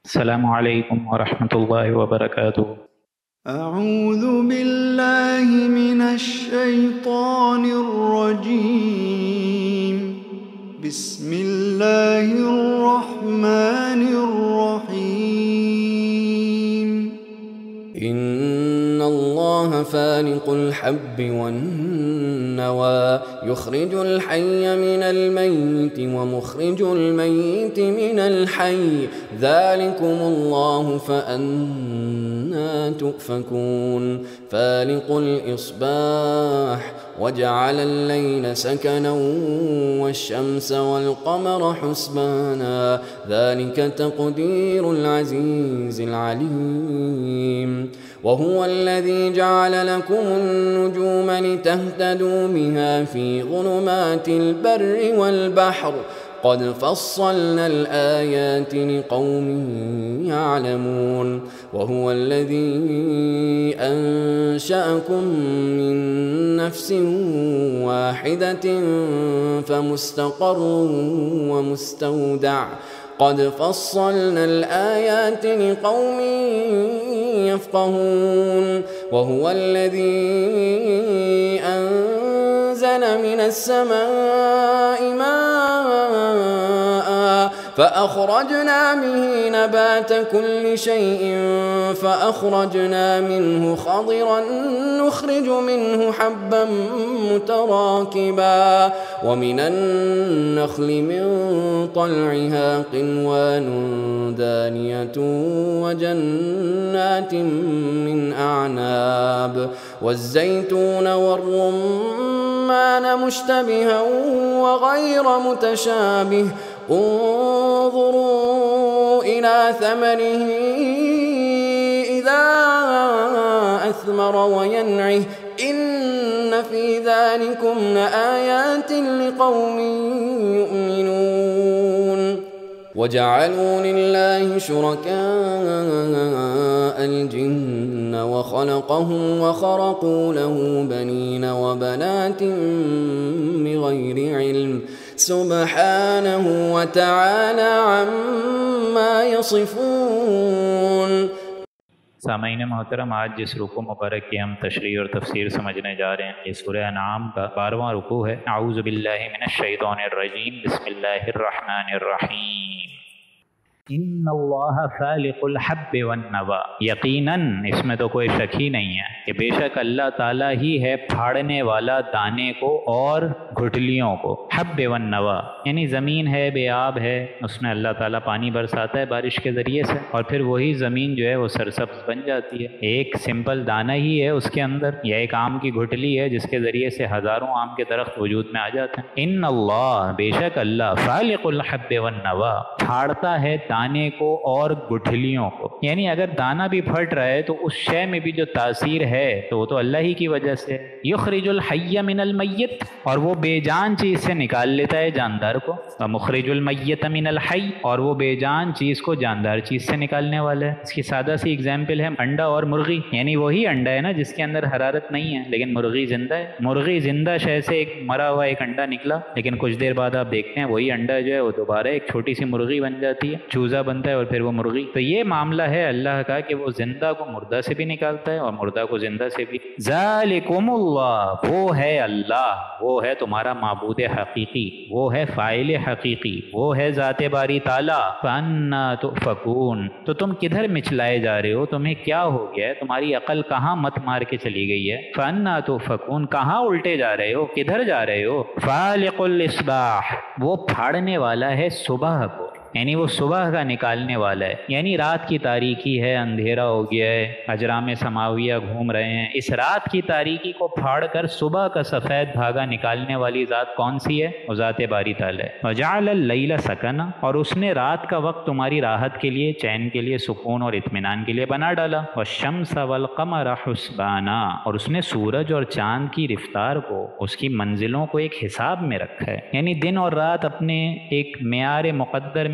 السلام علیکم ورحمۃ اللہ وبرکاتہ۔ اعوذ باللہ من الشیطان الرجیم، بسم اللہ الرحمن الرحیم۔ إن الله فالق الحب والنوى يخرج الحي من الميت ومخرج الميت من الحي ذلكم الله فأنى تؤفكون فالق الإصباح وجعل الليل سكنا والشمس والقمر حسبانا ذلك تقدير العزيز العليم وهو الذي جعل لكم النجوم لتهتدوا بها في ظلمات البر والبحر قد فصلنا الآيات لقوم يعلمون وهو الذي أنشأكم من نفس واحدة فمستقر ومستودع قد فصلنا الآيات لقوم يفقهون وهو الذي أنزل من السماء ماء فأخرجنا به نبات كل شيء فأخرجنا منه خضرا نخرج منه حبا متراكبا ومن النخل من طلعها قنوان دانية وجنات من أعناب والزيتون والرمان مشتبها وغير متشابه انظروا إلى ثمره إذا أثمر وينعه إن في ذلكم لآيات لقوم يؤمنون وجعلوا لله شركاء الجن وخلقهم وخرقوا له بنين وبنات بغير علم سبحانه وتعالى عما يصفون۔ سامعین محترم، آج جس رکوع مبارک کی ہم تشریح اور تفسیر سمجھنے جا رہے ہیں یہ سورہ انعام کا 12واں رکوع ہے۔ اعوذ باللہ من الشیطان الرجیم، بسم اللہ الرحمن الرحیم۔ ان اللہ فالق الحب والنوى، یقیناً اس میں تو کوئی شک ہی نہیں ہے کہ بے شک اللہ تعالیٰ ہی ہے پھاڑنے والا دانے کو اور گھٹلیوں کو۔ حب والنوى یعنی زمین ہے، بے آب ہے، اس میں اللہ تعالیٰ پانی برساتا ہے بارش کے ذریعے سے، اور پھر وہی زمین جو ہے وہ سرسبز بن جاتی ہے۔ ایک سمپل دانہ ہی ہے اس کے اندر، یا ایک آم کی گھٹلی ہے جس کے ذریعے سے ہزاروں آم کے درخت وجود میں آ جاتے ہیں۔ ان اللہ، بے شک اللہ، فالق الحب والنوى، پھاڑتا ہے دانے کو اور گٹھلیوں کو، یعنی اگر دانہ بھی پھٹ رہا ہے تو اس شے میں بھی جو تاثیر ہے تو وہ تو اللہ ہی کی وجہ سے۔ یخرج الحی من المیت، اور وہ بے جان چیز سے نکال لیتا ہے جاندار کو، مخرج المیت من الحی، اور وہ بے جان چیز کو جاندار چیز سے نکالنے والا ہے۔ اس کی سادہ سی اگزامپل ہے انڈا اور مرغی، یعنی وہی انڈا ہے نا جس کے اندر حرارت نہیں ہے لیکن مرغی زندہ ہے۔ مرغی زندہ شے سے ایک مرا ہوا ایک انڈا نکلا، لیکن کچھ دیر بعد آپ دیکھتے ہیں وہی انڈا جو ہے وہ دوبارہ ایک چھوٹی سی مرغی بن جاتی ہے، چوزا بنتا ہے اور پھر وہ مرغی۔ تو یہ معاملہ ہے اللہ کا کہ وہ زندہ کو مردہ سے بھی نکالتا ہے اور مردہ کو زندہ سے بھی۔ ذالکم اللہ، وہ ہے اللہ، وہ ہے تمہارا معبود حقیقی، وہ ہے فاعل حقیقی، وہ ہے ذات باری تعالیٰ۔ فَأَنَّا تُؤْفَكُونَ، تو تم کدھر مچلائے جا رہے ہو؟ تمہیں کیا ہو گیا ہے؟ تمہاری عقل کہاں مت مار کے چلی گئی ہے؟ فَأَنَّا تُؤْفَكُونَ، کہاں الٹے جا رہے ہو؟ کدھر جا رہے ہو؟ فَالِقُ الْإِصْبَاحِ، وہ پھاڑنے والا ہے صبح کو، یعنی وہ صبح کا نکالنے والا ہے، یعنی رات کی تاریکی ہے، اندھیرا ہو گیا ہے، اجرام سماویہ گھوم رہے ہیں، اس رات کی تاریکی کو پھاڑ کر صبح کا سفید دھاگا نکالنے والی ذات کون سی ہے؟ وہ ذات باری تعالیٰ ہے۔ وجعل اللیل سکنا، اور اس نے رات کا وقت تمہاری راحت کے لیے، چین کے لیے، سکون اور اطمینان کے لیے بنا ڈالا۔ والشمس والقمر حسبانا، اور اس نے سورج اور چاند کی رفتار کو، اس کی منزلوں کو ایک حساب میں رکھا ہے، یعنی دن اور رات اپنے ایک معیار مقدر میں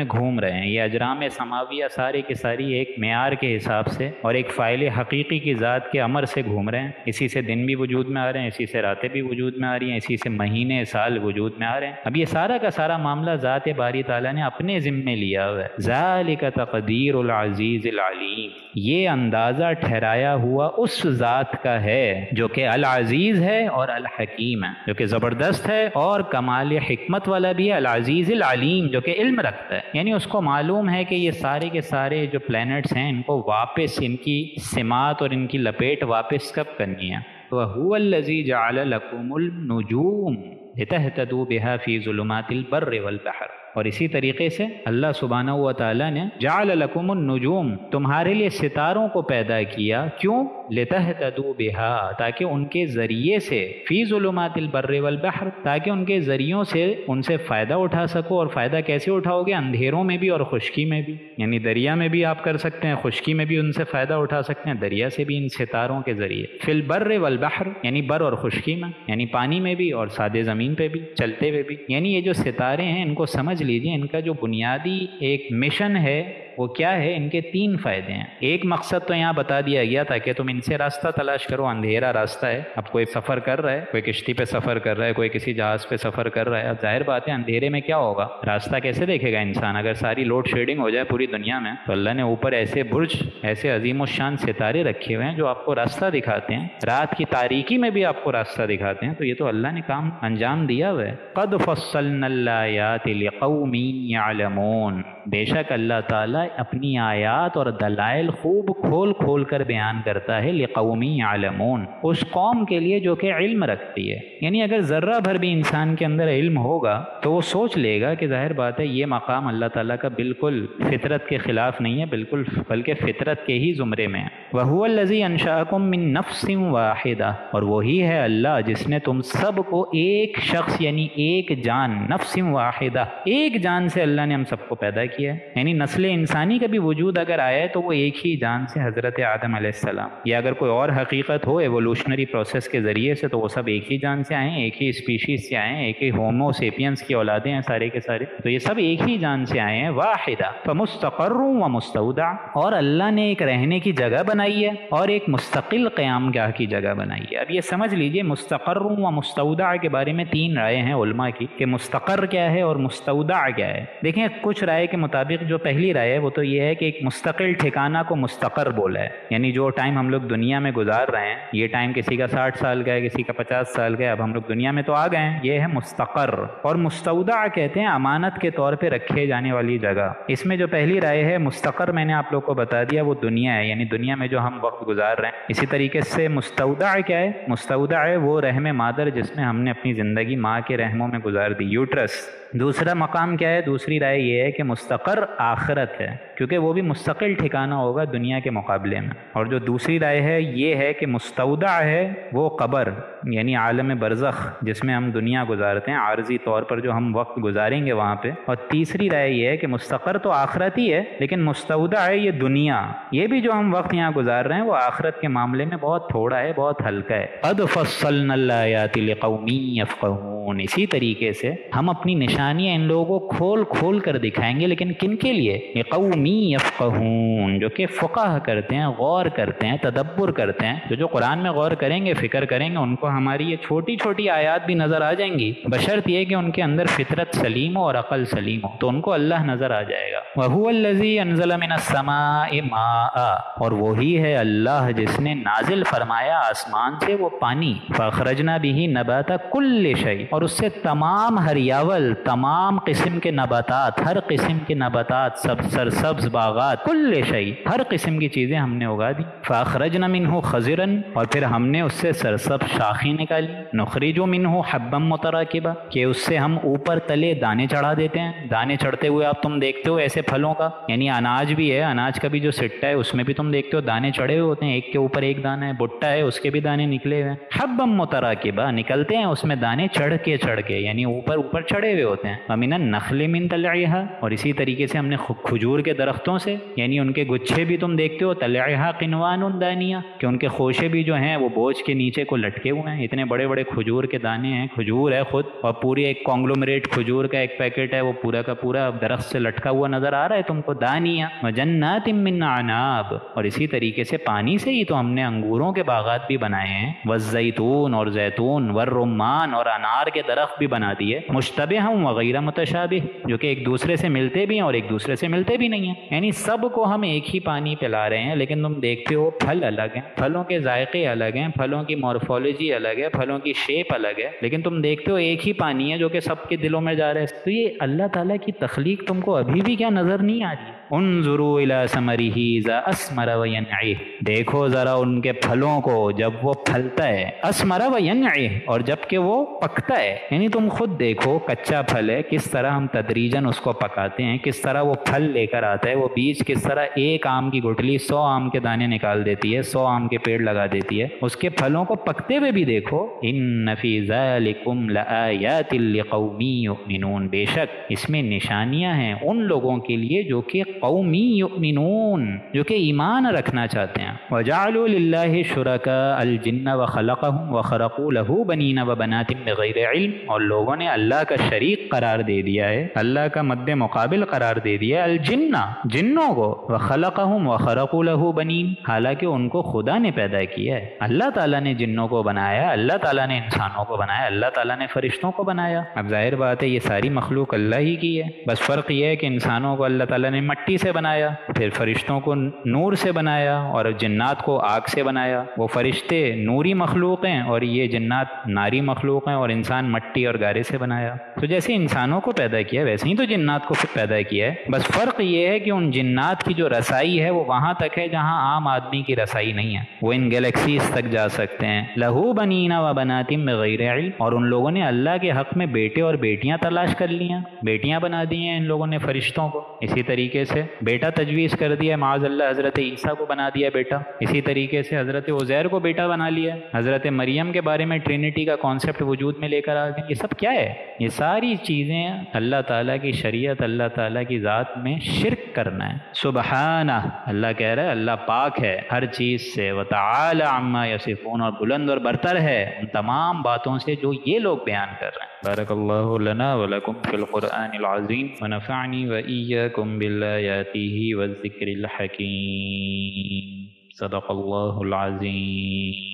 میں گھوم رہے ہیں. یہ اجرام سماویہ سارے کی ساری ایک معیار کے حساب سے اور ایک فاعل حقیقی کی ذات کے امر سے گھوم رہے ہیں. اسی سے دن بھی وجود میں آ رہے ہیں, اسی سے راتیں بھی وجود میں آ رہی ہیں, اسی سے مہینے سال وجود میں آ رہے ہیں. اب یہ سارا کا سارا معاملہ ذات باری تعالیٰ نے اپنے ذمے لیا ہوا ہے. ذالک تقدیر العزیز العلیم, یہ اندازہ ٹھہرایا ہوا اس ذات کا ہے جو کہ العزیز ہے اور الحکیم ہے, جو کہ زبردست ہے اور کمال حکمت والا بھی ہے. العزیز العلیم, جو کہ علم رکھتا ہے, یعنی اس کو معلوم ہے کہ یہ سارے کے سارے جو پلینٹس ہیں ان کو واپس ان کی سمات اور ان کی لپیٹ واپس کب کرنی ہے. وَهُوَ الَّذِي جَعَلَ لَكُمُ النُّجُومَ لِتَهْتَدُوا بِهَا فِي ظُلُمَاتِ الْبَرِّ وَالْبَحْرِ, اور اسی طریقے سے اللہ سبحانہ و تعالیٰ نے جعل لکم النجوم, تمہارے لیے ستاروں کو پیدا کیا. کیوں؟ لتہتدوا بہا, تاکہ ان کے ذریعے سے, فی ظلمات البر والبحر, تاکہ ان کے ذریعوں سے ان سے فائدہ اٹھا سکو. اور فائدہ کیسے اٹھاؤ گے؟ اندھیروں میں بھی اور خشکی میں بھی, یعنی دریا میں بھی آپ کر سکتے ہیں, خشکی میں بھی ان سے فائدہ اٹھا سکتے ہیں, دریا سے بھی ان ستاروں کے ذریعے. فی البر والبحر, یعنی بر اور خشکی میں, یعنی پانی میں بھی اور سادے زمین پہ بھی, چلتے ہوئے بھی. یعنی یہ جو ستارے ہیں ان کو سمجھ لیجئے, ان کا جو بنیادی ایک مشن ہے وہ کیا ہے؟ ان کے 3 فائدے ہیں. ایک مقصد تو یہاں بتا دیا گیا تاکہ تم ان سے راستہ تلاش کرو. اندھیرا راستہ ہے, اب کوئی سفر کر رہا ہے, کوئی کشتی پہ سفر کر رہا ہے, کوئی کسی جہاز پہ سفر کر رہا ہے. اب ظاہر بات ہے اندھیرے میں کیا ہوگا, راستہ کیسے دیکھے گا انسان؟ اگر ساری لوڈ شیڈنگ ہو جائے پوری دنیا میں, تو اللہ نے اوپر ایسے برج, ایسے عظیم الشان ستارے رکھے ہوئے ہیں جو آپ کو راستہ دکھاتے ہیں, رات کی تاریکی میں بھی آپ کو راستہ دکھاتے ہیں. تو یہ تو اللہ نے کام انجام دیا ہوا ہے. قد فصلنا الآیات لقوم یعلمون, بے شک اللہ تعالیٰ اپنی آیات اور دلائل خوب کھول کھول کر بیان کرتا ہے. لقوم یعلمون, اس قوم کے لیے جو کہ علم رکھتی ہے. یعنی اگر ذرہ بھر بھی انسان کے اندر علم ہوگا تو وہ سوچ لے گا کہ ظاہر بات ہے یہ مقام اللہ تعالیٰ کا بالکل فطرت کے خلاف نہیں ہے, بالکل بلکہ فطرت کے ہی زمرے میں ہے. وَهُوَ الَّذِي أَنشَأَكُم مِّن نَفْسٍ وَاحِدَةٍ, اور وہی ہے اللہ جس نے تم سب کو ایک شخص یعنی ایک جان, نفس واحدہ, ایک جان سے اللہ نے ہم سب کو پیدا کیا ہے. یعنی نسل انسانی کا بھی وجود اگر آیا ہے تو وہ ایک ہی جان سے, حضرت آدم علیہ السلام, یا اگر کوئی اور حقیقت ہو ایوولوشنری پروسیس کے ذریعے سے, تو وہ سب ایک ہی جان سے آئے ہیں, ایک ہی اسپیشیز سے آئے ہیں, ایک ہی ہومو سیپینس کی اولادیں ہیں سارے کے سارے, تو یہ سب ایک ہی جان سے آئے ہیں. واحدہ فمستقر و مستودع, اور اللہ نے ایک رہنے کی جگہ بنائی ہے اور ایک مستقل قیام گاہ کی جگہ بنائی ہے. اب یہ سمجھ لیجئے مستقر و مستودع کے بارے میں 3 رائے ہیں علماء کی کہ مستقر کیا ہے اور مستودع کیا ہے. دیکھیں کچھ رائے کے مطابق جو پہلی رائے ہے وہ تو یہ ہے کہ ایک مستقل ٹھکانہ کو مستقر بولا ہے, یعنی جو ٹائم ہم لوگ دنیا میں گزار رہے ہیں, یہ ٹائم کسی کا 60 سال کا ہے, کسی کا 50 سال کا ہے, اب ہم لوگ دنیا میں تو آ گئے ہیں, یہ ہے مستقر. اور مستودع کہتے ہیں امانت کے طور پہ رکھے جانے والی جگہ. اس میں جو پہلی رائے ہے مستقر, میں نے آپ لوگ کو بتا دیا وہ دنیا ہے, یعنی دنیا میں جو ہم وقت گزار رہے ہیں. اسی طریقے سے مستودع کیا ہے؟ مستودع ہے وہ رحم مادر جس میں ہم نے اپنی زندگی ماں کے رحموں میں گزار دی, یوٹرس. دوسرا مقام کیا ہے؟ دوسری رائے یہ ہے کہ مستقر آخرت ہے, کیونکہ وہ بھی مستقل ٹھکانہ ہوگا دنیا کے مقابلے میں. اور جو دوسری رائے ہے یہ ہے کہ مستودع ہے وہ قبر, یعنی عالم برزخ جس میں ہم دنیا گزارتے ہیں, عارضی طور پر جو ہم وقت گزاریں گے وہاں پہ. اور تیسری رائے یہ ہے کہ مستقر تو آخرت ہی ہے لیکن مستودع ہے یہ دنیا, یہ بھی جو ہم وقت یہاں گزار رہے ہیں وہ آخرت کے معاملے میں بہت تھوڑا ہے, بہت ہلکا ہے. قد فصلنا الآیات لقوم یفقہون, اسی طریقے سے ہم اپنی نشانیاں ان لوگوں کو کھول کھول کر دکھائیں گے, لیکن کن کے لیے؟ لقوم یفقہون, جو کہ فقہ کرتے ہیں, غور کرتے ہیں, تدبر کرتے ہیں. جو قرآن میں غور کریں گے, فکر کریں گے, ان کو ہماری یہ چھوٹی چھوٹی آیات بھی نظر آ جائیں گی, بشرط یہ کہ ان کے اندر فطرت سلیم ہو اور عقل سلیم ہو, تو ان کو اللہ نظر آ جائے گا. وَهُوَ الَّذِي أَنزَلَ مِنَ السَّمَاءِ مَاءً, اور وہی ہے اللہ جس نے نازل فرمایا آسمان سے وہ پانی. فَأَخْرَجْنَا بِهِ نَبَاتَ كُلِّ شَيْءٍ, اور اس سے تمام ہریاول, تمام قسم کے نباتات, ہر قسم کے نباتات, سب سرسبز باغات, کل شیء, ہر قسم کی چیزیں ہم نے اگا دی. فاخرجنا منہ خضرا, اور پھر ہم نے اس سے سرسبز شاخیں نکالی. نخرج منہ حبا متراکبا, کہ اس سے ہم اوپر تلے دانے چڑھا دیتے ہیں. دانے چڑھتے ہوئے آپ تم دیکھتے ہو ایسے پھلوں کا, یعنی اناج بھی ہے, اناج کا بھی جو سٹا ہے اس میں بھی تم دیکھتے ہو دانے چڑھے ہوئے ہوتے ہیں, ایک کے اوپر ایک دانہ ہے. بھٹا ہے اس کے بھی دانے نکلے ہوئے ہیں. حبا متراکبا, نکلتے ہیں اس میں دانے چڑھ کے چڑھ کے، یعنی اوپر اوپر چڑھے ہوئے ہوتے ہیں. وَمِنَ النَّخْلِ مِن طَلْعِهَا، اور اسی طریقے سے ہم نے کھجور کے درختوں سے، یعنی ان کے گچھے بھی تم دیکھتے ہو، طَلْعِهَا قِنْوَانٌ دَانِيَةٌ، کہ ان کے خوشے بھی جو ہیں وہ بوجھ کے نیچے کو لٹکے ہوئے ہیں. اتنے بڑے بڑے کھجور کے دانے ہیں، کھجور ہے خود، اور پوری ایک کانگلومریٹ کھجور کا ایک پیکٹ ہے، وہ پورا کا پورا درخت سے لٹکا ہوا نظر آ رہا ہے تم کو. دانیہ وَجَنَّاتٍ مِّن أَعْنَابٍ، اور اسی طریقے سے پانی سے ہی تو ہم نے انگوروں کے باغات بھی بنائے ہیں. والزیتون، اور زیتون، والرمان، اور انار کے درخت بھی بنا دیے. مشتبہا وغیر متشابہ، جو کہ ایک دوسرے سے ملتے بھی ہیں اور ایک دوسرے سے ملتے بھی نہیں ہیں. یعنی سب کو ہم ایک ہی پانی پلا رہے ہیں، لیکن تم دیکھتے ہو پھل الگ ہیں، پھلوں کے ذائقے الگ ہیں، پھلوں کی مورفولوجی الگ ہے، پھلوں کی شیپ الگ ہے، لیکن تم دیکھتے ہو ایک ہی پانی ہے جو کہ سب کے دلوں میں جا رہا ہے. تو یہ اللہ تعالیٰ کی تخلیق تم کو ابھی بھی کیا نظر نہیں آ رہی؟ انظروا الی ثمرہ اذا اثمر وینعہ، دیکھو ذرا ان کے پھلوں کو جب وہ پھلتا ہے، اثمر وینعہ، اور جب کہ وہ پکتا ہے. یعنی تم خود دیکھو کچا پھل ہے کس طرح ہم تدریجاً اس کو پکاتے ہیں، کس طرح وہ پھل لے کر آتا ہے، وہ بیج کس طرح ایک آم کی گٹھلی 100 آم کے دانے نکال دیتی ہے، 100 آم کے پیڑ لگا دیتی ہے. اس کے پھلوں کو پکتے ہوئے بھی دیکھو. ان فی ذالکم لآیات لقوم یؤمنون، بے شک اس میں نشانیاں ہیں ان لوگوں کے لیے جو کہ قومی یؤمنون، جو کہ ایمان رکھنا چاہتے ہیں. وجعلوا للہ شرکاء الجن وخلقهم وخرقوا له بنین وبنات بغیر علم، اور لوگوں نے اللہ کا شریک قرار دے دیا ہے، اللہ کا مد مقابل قرار دے دیا ہے الجن، جنوں کو، وخلقهم وخرقوا له بنین، حالانکہ ان کو خدا نے پیدا کیا ہے. اللہ تعالیٰ نے جنوں کو بنایا، اللہ تعالیٰ نے انسانوں کو بنایا، اللہ تعالیٰ نے فرشتوں کو بنایا. اب ظاہر بات ہے یہ ساری مخلوق اللہ ہی کی ہے، بس فرق یہ ہے کہ انسانوں کو اللہ تعالیٰ نے مٹی سے بنایا، پھر فرشتوں کو نور سے بنایا، اور جنات کو آگ سے بنایا. وہ فرشتے نوری مخلوق ہیں اور یہ جنات ناری مخلوق ہیں، اور انسان مٹی اور گارے سے بنایا. تو جیسے انسانوں کو پیدا کیا ویسے ہی تو جنات کو پیدا کیا ہے، بس فرق یہ ہے کہ ان جنات کی جو رسائی ہے وہ وہاں تک ہے جہاں عام آدمی کی رسائی نہیں ہے، وہ ان گلیکسیز تک جا سکتے ہیں. لہو بنین و بنات بغیر علم، اور ان لوگوں نے اللہ کے حق میں بیٹے اور بیٹیاں تلاش کر لی ہیں، بیٹیاں بنا دی ہیں ان لوگوں نے فرشتوں کو. اسی طریقے سے بیٹا تجویز کر دیا، معاذ اللہ حضرت عیسیٰ کو بنا دیا بیٹا. اسی طریقے سے حضرت عزیر کو بیٹا بنا لیا. حضرت مریم کے بارے میں ٹرینٹی کا کانسیپٹ وجود میں لے کر آ گئے. یہ سب کیا ہے؟ یہ ساری چیزیں اللہ تعالیٰ کی شریعت، اللہ تعالیٰ کی ذات میں شرک کرنا ہے. سبحانہ، اللہ کہہ رہا ہے اللہ پاک ہے ہر چیز سے، وتعالی عما یصفون، اور بلند اور برتر ہے ان تمام باتوں سے جو یہ لوگ بیان کر رہے ہیں. بارک اللہ لنا ولکم فی القرآن العظیم ونفعنی وإیاکم بالآیاتہ والذکر الحکیم. صدق اللہ العظیم.